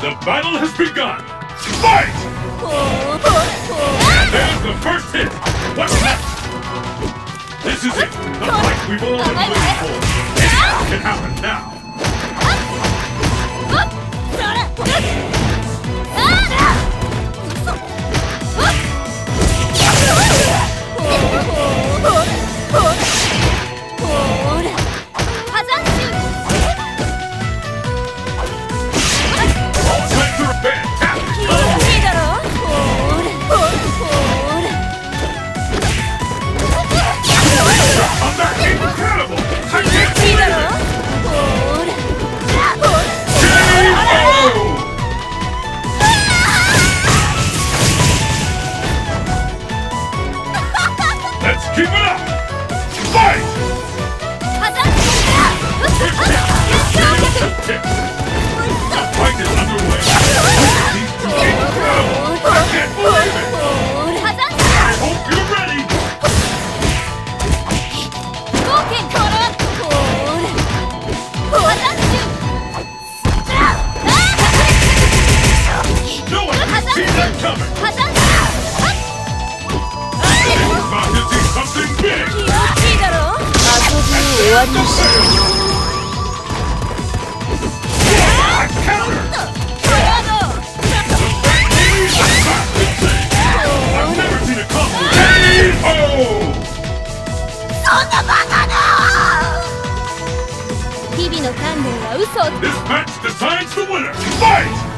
The battle has begun! Fight! There's the first hit! What's next? This is it! The fight we've all been waiting for! Anything can happen now! Keep it up! Fight! The fight is underway! These two incredible! I can't believe it! I hope you're ready! No one can see that coming! About to see something big! Counter! I've never seen a combo! KO! This match decides the winner! Fight!